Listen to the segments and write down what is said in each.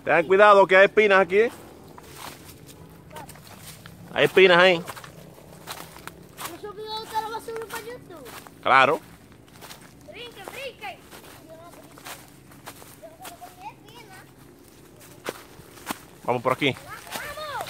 Tengan cuidado que hay espinas aquí. Hay espinas ahí. ¿Esos videos usted los va a subir para YouTube? Claro. Brinquen, brinquen. Vamos por aquí. ¡Vamos!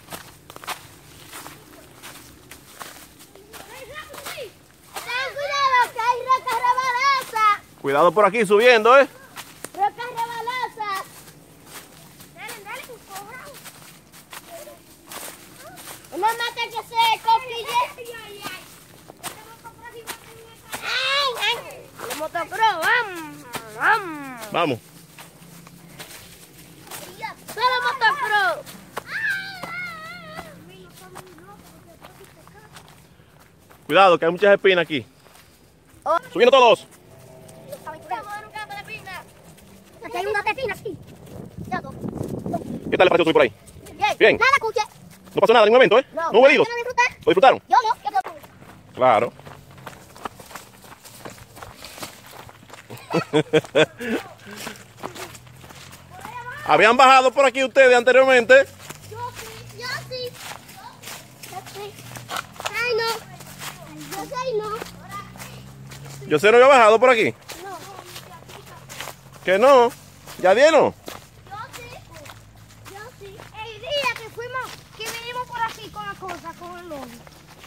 Ten cuidado que hay rocas rebalosas. Cuidado por aquí subiendo, ¿eh? Rocas rebalosas. Dale, dale, un cobrado. No mata que se coquille. El motocross, vamos. Vamos. Solo motocross. Cuidado que hay muchas espinas aquí. Subiendo todos. Aquí hay una pepina, sí. ¿Qué tal le pareció subir por ahí? Bien. Nada, escuché. No pasó nada en ningún momento, ¿eh? No hubo heridos. ¿Yo no disfruté? ¿Lo disfrutaron? Yo no. ¿Qué pasó? Claro. ¿Habían bajado por aquí ustedes anteriormente? Yo sí. Yo sí. Yo sí. Ay, no. Yo sí, no. ¿Yo sé no había bajado por aquí? No. ¿Que no? ¿Ya vieron? Yo sí. Yo sí. El día que fuimos, que vinimos por aquí con la cosa, con el lobo.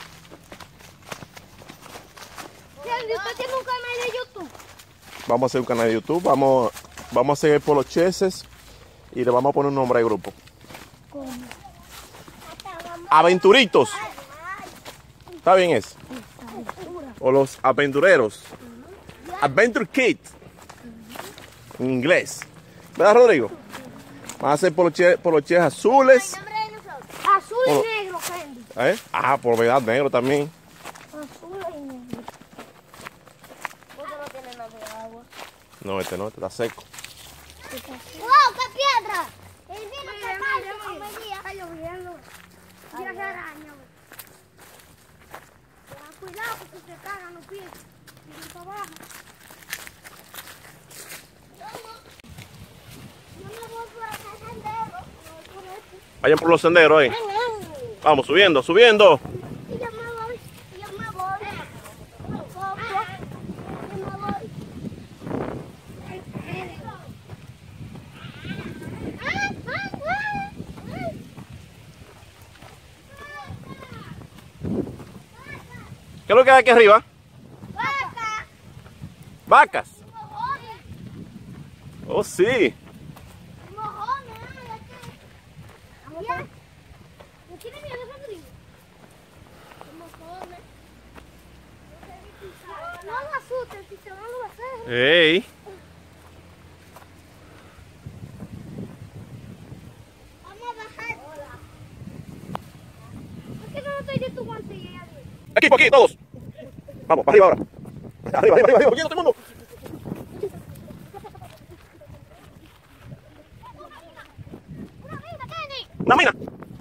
¿Usted tiene un canal de YouTube? Vamos a hacer un canal de YouTube. Vamos a seguir por los cheses y le vamos a poner un nombre al grupo. ¿Cómo? Aventuritos. ¿Está bien eso? O los aventureros. Adventure Kids. En inglés. ¿Verdad, Rodrigo? Vamos a hacer por los cheses azules. Azul y negro, Candy. ¿Eh? Ah, por verdad, negro también. Azul y negro. ¿Por qué no tiene nada de agua? No, este está seco. ¡Wow, qué piedra! El vino que pasa como el día. Está lloviendo. Mira esa araña. Tengan cuidado porque se cagan los pies. Miren para abajo. Yo me voy por acá al sendero. Me voy por este. Vayan por los senderos ahí. Vamos, subiendo, subiendo. Y yo me voy. Yo me voy. Poco. Yo me voy. ¿Qué es lo que hay aquí arriba? ¡Vaca! Vacas. ¡Mojones! Oh, sí. ¡Mojones! ¡Ay, aquí! ¡Ya! ¿No tiene miedo, Rodrigo? ¡Mojones! No lo asusten, si se van a hacer. ¡Ey! Vamos a bajar. ¿Por qué no estoy de tu guantilla? Aquí, por aquí, todos. Vamos, para arriba ahora. Arriba, arriba, arriba, huyendo todo el mundo. ¡Una mina, Kenny! Una mina.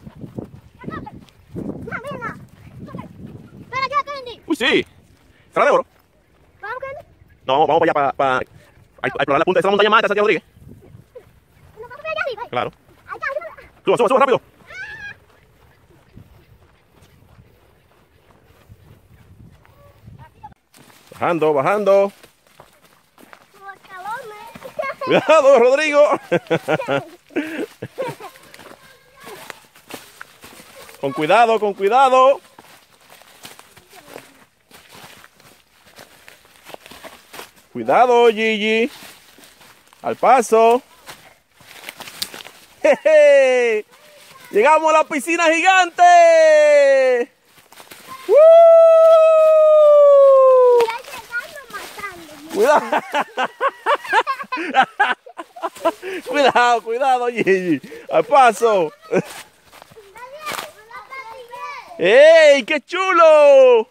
¡Una mina! ¡Espera allá, Kenny! Uy, sí. ¿Será de oro? ¿Vamos, Kenny? No, vamos para allá, para a explorar la punta de esa montaña más alta de Santiago Rodríguez. ¿Nos vamos allá arriba? Claro. Allá, arriba. Suba, suba, suba, rápido. Bajando, bajando. Los escalones. Cuidado, Rodrigo. Con cuidado, con cuidado. Cuidado, Gigi. Al paso. ¡Jeje! Llegamos a la piscina gigante. ¡Woo! Cuidado. Cuidado, cuidado, Gigi. Al paso. ¡Ey, qué chulo!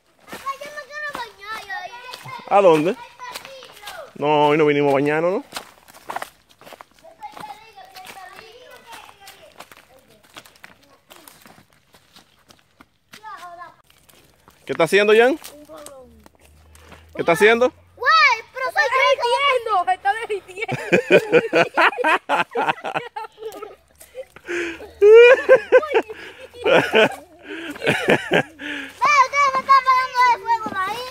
¿A dónde? No, hoy no vinimos a bañarnos, ¿no? ¿Qué está haciendo, Jan? ¿Qué está haciendo? ¡Guay! ¡Pero soy yo! ¡Se está derritiendo! Ustedes me están apagando el fuego de ahí.